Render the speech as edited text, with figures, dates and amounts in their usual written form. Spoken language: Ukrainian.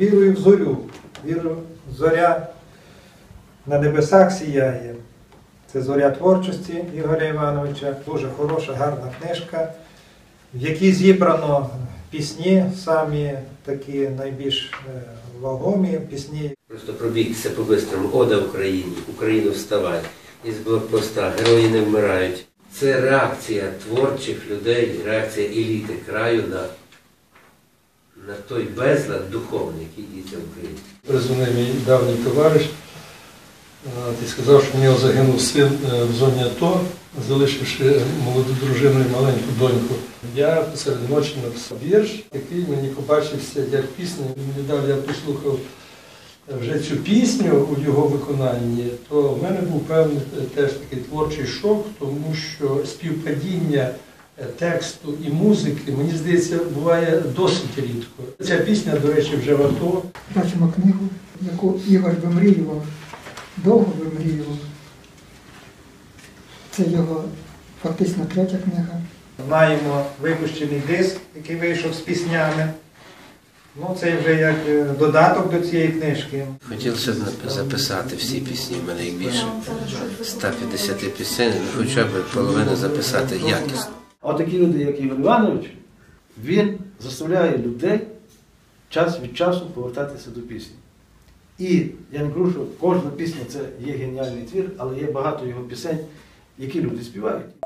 вірую в зорю. Вірю, зоря на небесах сіяє. Це зоря творчості Ігоря Івановича. Дуже хороша, гарна книжка, в якій зібрано пісні, самі такі найбільш вагомі пісні. Просто пробігтися по-бистрому. Ода Україні, Україну вставай. Із блокпоста, герої не вмирають. Це реакція творчих людей, реакція еліти краю на той безлад духовний, який діється в Україні. Призвонив мій давній товариш і сказав, що в нього загинув син в зоні АТО, залишивши молоду дружину і маленьку доньку. Я посеред ночі написав вірш, який мені побачився як пісня. Мені дав, я послухав вже цю пісню у його виконанні, то в мене був певний теж такий творчий шок, тому що співпадіння тексту і музики, мені здається, буває досить рідко. Ця пісня, до речі, вже в АТО. Бачимо книгу, яку Ігор вимріював, довго вимріював. Це його фактично третя книга. Маємо випущений диск, який вийшов з піснями. Ну, це вже як додаток до цієї книжки. Хотілося записати всі пісні, в мене їх більше 150 пісень, хоча б половину записати якісно. А такі люди, як Ігор Іванович, він заставляє людей час від часу повертатися до пісні. І я не кажу, що кожна пісня це є геніальний твір, але є багато його пісень, які люди співають.